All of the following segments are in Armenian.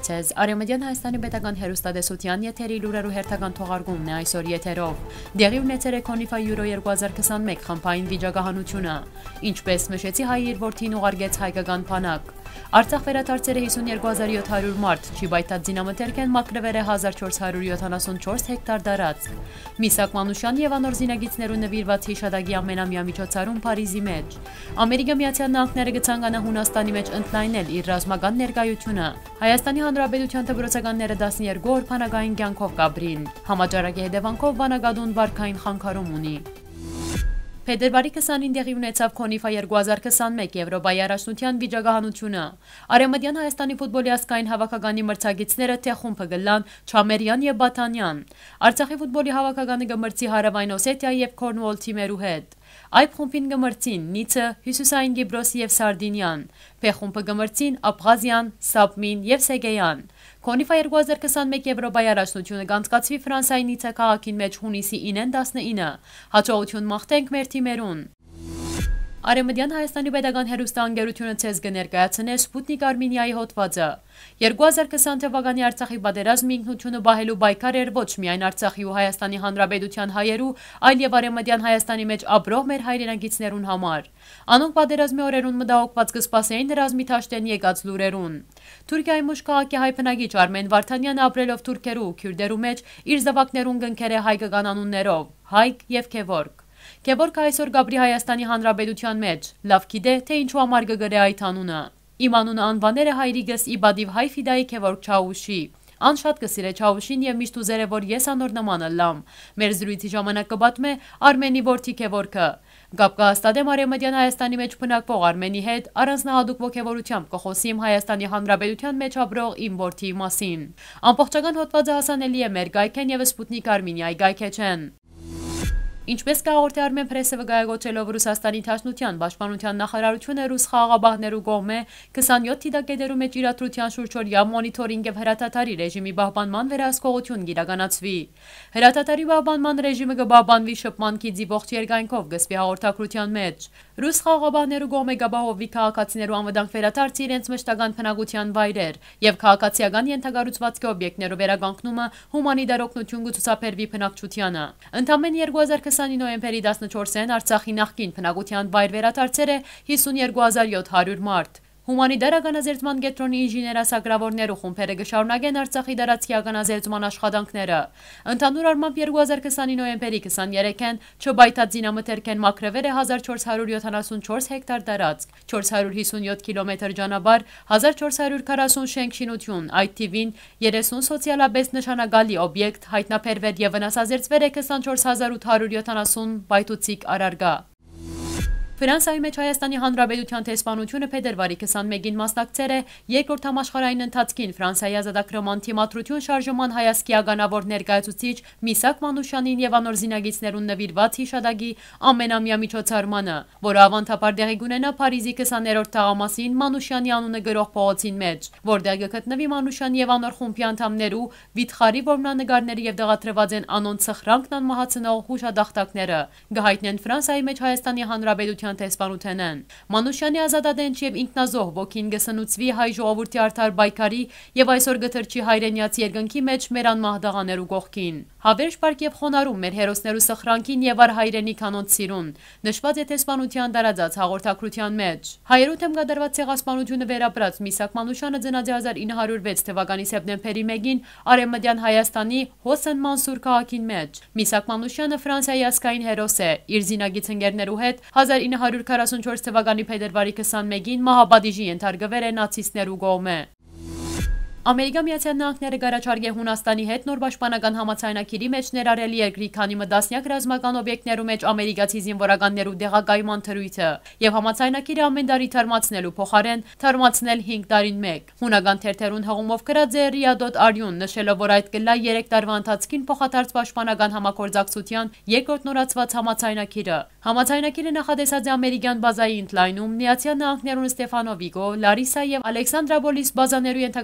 ձեզ, Արևմտյան Հայաստանի պետական հեռուստատեսության եթերի լուրերու հերթական թողարկումն է այսօր եթերով։ Դեղի ունեցել է Քոնիֆա Յուրո 2021 խմբային վիճակահանությունը։ Ինչպես նշեցի, հայ իր որդին ուղարկեց հայկական բանակ։ Արցախ վերադարձել է 52700 մարդ, Չիբայթած զինամթերք են մաքրվել է 1474 հեկտար տարածք։ Միսակ Մանուշյանի եւ անոր զինագիծներու նվիրված հիշադակի ամենամյա միջոցառում Փարիզի մեջ։ Ամերիկա Միացյալ Նահանգները կցանկանա Հունաստանի մեջ ընդլայնել իր ռազմական ներկայությունը։ Հայաստանի Հանրապետության դպրոցականները 12 օր բանակային կյանքով կաբրին։ Համաճարակի հետևանքով Վանագադուն վարքային խանգարում ունի։ Փետրվարի 20-ին տեղի ունեցավ Քոնիֆա 2021 Եվրոպայի առաջնության վիճակահանությունը։ Արևմտյան Հայաստանի ֆուտբոլի ազգային հավաքականի մրցակիցները թե խումբը գլան Չամերյան եւ Բաթանյան։ Արցախի ֆուտբոլի հավաքականը գմրցի Հարավային Օսեթիա եւ Քորնուոլ թիմերու հետ։ Այդ խումբին գմրցին Նիցը, Հյուսիսային Գիբրոսի եւ Սարդինյան։ Փ խումբը գմրցին Աբխազիան, Սաբմին եւ Սեգեյան։ Քոնիֆա 2021 Եվրոպայի առաջնությունը կանցկացվի Ֆրանսիայի Նիցե քաղաքին մեջ հունիսի 9-19։ Հաջողություն մաղթենք մեր թիմերուն։ Արևմտյան Հայաստանի պետական հեռուստաընկերությունը ցեզ կներկայացնե Սպուտնիկ Արմենիայի հոդվածը։ 2020 թվականի Արցախի պատերազմի ինքնությունը բահելու պայքար էր ոչ միայն Արցախի ու Հայաստանի Հանրապետության հայերու, այլ եւ Արևմտյան Հայաստանի մեջ ապրող մեր հայրենակիցներուն համար։ Անոնք պատերազմի օրերուն մտահոգված կսպասեին ռազմի թաշտեն եկած լուրերուն։ Թուրքիայի Մուշ քաղաքի հայ բնակիչ Արմեն Վարդանյանը ապրելով թուրքերու ու քյուրդերու մեջ իր զավակներուն կնքեր է հայկական անուններով՝ Հայկ եւ Քևորգ։ Քևորգը այսօր գաբրի Հայաստանի Հանրապետության մեջ, լավ գիտե, թե ինչու համար կգրե այդ անունը։ Իմ անունը անվաներ է հայրիկս իբադիվ հայ ֆիդայի Քևորգ Չաուշի։ Ան շատ կսիրե Չաուշին եւ միշտ ուզեր է, որ ես անոր նմանը լամ։ Մեր զրույցի ժամանակ կբատմե Արմենի որդի Քևորգը։ Գապ կհաստատեմ Արևմտյան Հայաստանի մեջ բնակվող Արմենի հետ առանձնահատուկ ոգևորությամբ կխոսիմ Հայաստանի Հանրապետության մեջ ապրող իմ որդի մասին։ Ամբողջական հոդվածը հասանելի է մեր գայքեն եւ Սպուտնիկ Արմենիայի գայքեչեն։ Ինչպես կհաղորդի Արմեն Փրեսը վկայակոչելով Ռուսաստանի Դաշնության Պաշտպանության նախարարությունը ռուս խաղաղապահներու կողմէ 27 թիվակետերու մեջ իրադրության շուրջօրյա մոնիթորինգ եւ հրաթաթարի ռեժիմի պահպանման վերահսկողություն կիրականացվի։ Հրաթաթարի պահպանման ռեժիմը կպահպանվի շփման գիծի ողջ երկայնքով գսպի հաղորդակցության մեջ։ Ռուս խաղաղապահներու կողմէ կապահովվի քաղաքացիներու անվտանգ վերադարձը իրենց մշտական բնակության վայրեր եւ քաղաքացիական ենթակառուցվածքի օբյեկտներու վերականգնումը հումանիտար օգնություն կցուցաբերվի բնակչությանը։ Ընդամենը 2020 նոյեմբերի 14-ին Արցախի նախկին բնակության վայր վերադարձել է 52700 մարդ։ Հումանիտար ականազերծման կենտրոնի ինժեներասակրավորներու խումբերը կշարունակեն Արցախի տարածքի ականազերծման աշխատանքները։ Ընդհանուր առմամբ 2020 նոյեմբերի 23-ին չբայթած զինամթերք են մաքրվել է 1474 հեկտար տարածք, 457 կիլոմետր ճանապարհ, 1440 շենք շինություն, այդ թիվին 30 սոցիալապես նշանակալի օբյեկտ հայտնաբերվել եւ վնասազերծվել է 24870 բայթուցիկ առարգա։ Ֆրանսիայի մեջ Հայաստանի Հանրապետության տեսփանությունը փետրվարի 21-ին մասնակցել է երկրորդ համաշխարհային ընթացքին Ֆրանսիայի ազատագրման թիմադրություն շարժման հայազգի ականավոր ներկայացուցիչ Միսակ Մանուշյանին եւ անոր զինագիծներուն նվիրված հիշադակի ամենամյա միջոցառմանը, որը ավանդաբար տեղի կունենա Փարիզի 20-րդ թաղամասին Մանուշյանի անունը գրող փողոցին մեջ, որտեղ կգտնվի Մանուշյանի եւ անոր խումբի անդամներու վիթխարի որմնանկարները եւ դեղատրված են անոնց սխրանքն անմահացնող հուշադախտակները։ Գահիտնեն Ֆրանսիայի մեջ Հայաստանի Հանրապետության տեսփանութենեն։ Մանուշյանի ազատատենչ եւ ինքնազոհ ոգին գսնուցվի հայ ժողովրդի արդար պայքարի եւ այսօր գտրչի հայրենյաց երկնքի մեջ մեր անմահդաղաներու կողքին։ Հավերժ պարկ եւ խոնարհում մեր հերոսներու սխրանքին եւ առ հայրենի կանոնց սիրուն։ Նշված է տեսփանության տարածած հաղորդակցության մեջ։ Հայերու թեմ կատարված ցեղասպանությունը վերապրած Միսակ Մանուշյանը ծնած 1906 թվականի սեպտեմբերի 1-ին Արևմտյան Հայաստանի Հոսեն Մանսուր քաղաքին մեջ։ Միսակ Մանուշյանը Ֆրանսիայի ազգային հերոս է։ Իր զինագիծ ընկերներու հետ 1944 թվականի փետրվարի 21-ին մահապատիժի ենթարկվել է նացիստներու կողմէ։ Ամերիկա Միացյալ Նահանգները կառաջարկե Հունաստանի հետ նոր պաշտպանական համաձայնագիրի մեջ ներառել երկրի քանի տասնյակ ռազմական օբյեկտներու մեջ ամերիկացի զինվորականներու դեղակայման թրույթը եւ համաձայնագիրը ամեն տարի թարմացնելու փոխարեն թարմացնել 5 տարին մեկ։ Հունական թերթերուն հղումով գրած է Ռիա.Արյուն, նշելով, որ այդ կլա 3 տարվա ընթացքին փոխադարձ պաշտպանական համագործակցության երկրորդ նորացված համաձայնագիրը։ Համաձայնագիրը նախադեсած է ամերիկյան բազայի ընդլայնում, Միացյալ Նահանգներուն Ստեֆանովիգո, Լարիսա եւ Ալեքսանդրապոլիս բազաներու ենթակառուցված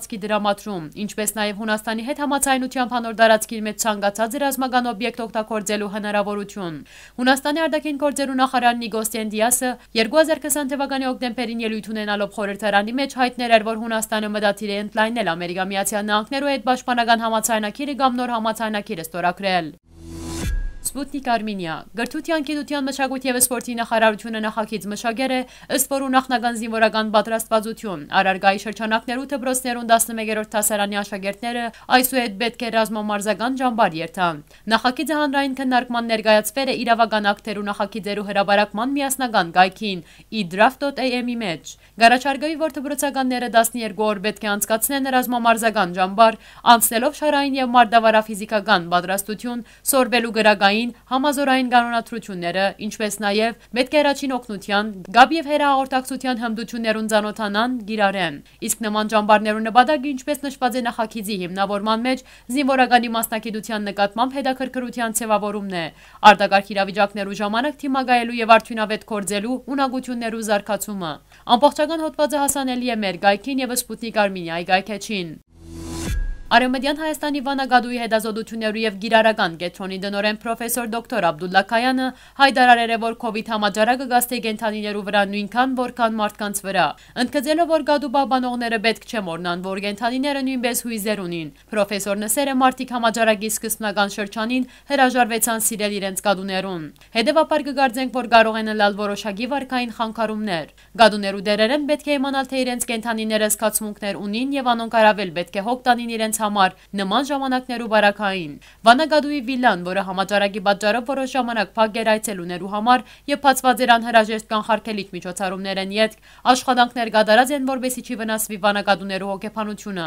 տարածքի դրամատրում, ինչպես նաև Հունաստանի հետ համաձայնությամբ անոր տարածքի մեջ ցանկացած ռազմական օբյեկտ օգտագործելու հնարավորություն։ Հունաստանի արտաքին գործերու նախարար Նիգոստեն Դիասը 2020 թվականի հոկտեմբերին ելույթ ունենալով խորհրդարանի մեջ հայտնել էր, որ Հունաստանը մտադիր է ընդլայնել ԱՄՆ-ին հետ պաշտպանական համաձայնագիրը կամ նոր համաձայնագիրը ստորագրել։ Սպուտնիկ Արմենիա Գրթության, գիտության, մշակույթի և սպորտի նախարարությունը նախագիծ մշակել է, ըստ որու նախնական զինվորական պատրաստվածություն առարգայի շրջանակներու դպրոցներուն 11-րդ դասարանի աշակերտները այսուհետ պետք է ռազմամարզական ճամբար երթան։ Նախագիծը հանրային քննարկման ներկայացվել է իրավական ակտերու նախագիծերու հրապարակման միասնական գայքին eDraft.am-ի մեջ։ Գարաչարգայի, որ դպրոցականները 12 օր պետք է անցկացնեն ռազմամարզական ճամբար, անցնելով շարային և մարտավարաֆիզիկական պատրաստություն, սորվելու գրագային համազորային կանոնադրությունները, ինչպես նաև պետք է առաջին օգնության, գաբ և հեռահաղորդակցության հմտություններուն ծանոթանան, գիրարեն։ Իսկ նման ճամբարներու նպատակը, ինչպես նշված է նախագիծի հիմնավորման մեջ, զինվորականի մասնագիտության նկատմամբ հետաքրքրության ձևավորումն է, արտակարգ իրավիճակներու ժամանակ թիմագայելու և արդյունավետ գործելու ունակություններու զարգացումը։ Ամբողջական հոդվածը հասանելի է մեր գայքին և Սպուտնիկ Արմենիայի գայքեչին։ Արևմտյան Հայաստանի Վանագադուի հետազոտություններու և գիրարական կենտրոնի տնօրեն պրոֆեսոր դոկտոր Աբդուլլա Քայանը հայտարարել է, որ COVID համաճարակը կհասնի կենդանիներու վրա նույնքան, որքան մարդկանց վրա։ Ընդգծելով, որ գադու պահպանողները պետք չէ մոռնան, որ կենդանիները նույնպես հույզեր ունին։ Պրոֆեսորն ասել է, մարդիկ համաճարակի սկզբնական շրջանին հրաժարվեցան սիրել իրենց գադուներուն։ Հետևաբար կգարձենք, որ կարող են ըլլալ որոշակի վարքային խանգարումներ։ Գադուներու դերերեն պետք է իմանալ, թե իրենց կենդանիները զգացմունքներ ունին եւ անոնք առավել պետք է հոգ տանին իրենց համար նման ժամանակներու բարակային։ Վանագադուի վիլան, որը համաճարակի պատճառով որոշ ժամանակ փակ էր այցելուներու համար եւ բացված էր անհրաժեշտ կանխարգելիչ միջոցառումներ են յետք, աշխատանքներ կատարած են, որպեսզի չի վնասվի վանագադուներու հոգեբանությունը։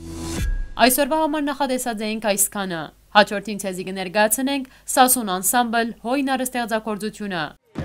Այսօրվա համար նախատեսած էինք այսքանը։ Հաջորդին ցեզի կներկայացնենք Սասուն անսամբլ հոյնարը ստեղծագործությունը։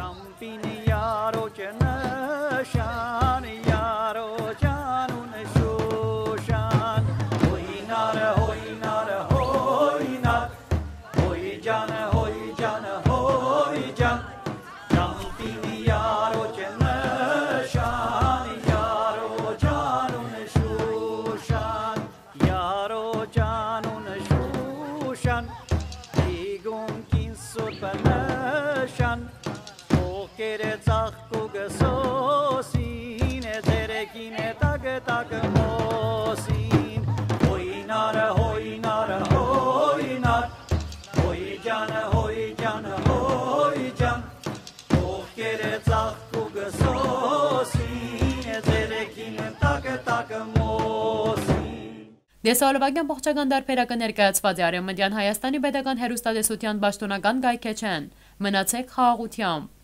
Դեսալովագյան բողջական դարբերակը ներկայացված է Արևմտյան Հայաստանի պետական հեռուստատեսության պաշտոնական գայքեչեն։ Մնացեք խաղաղությամբ։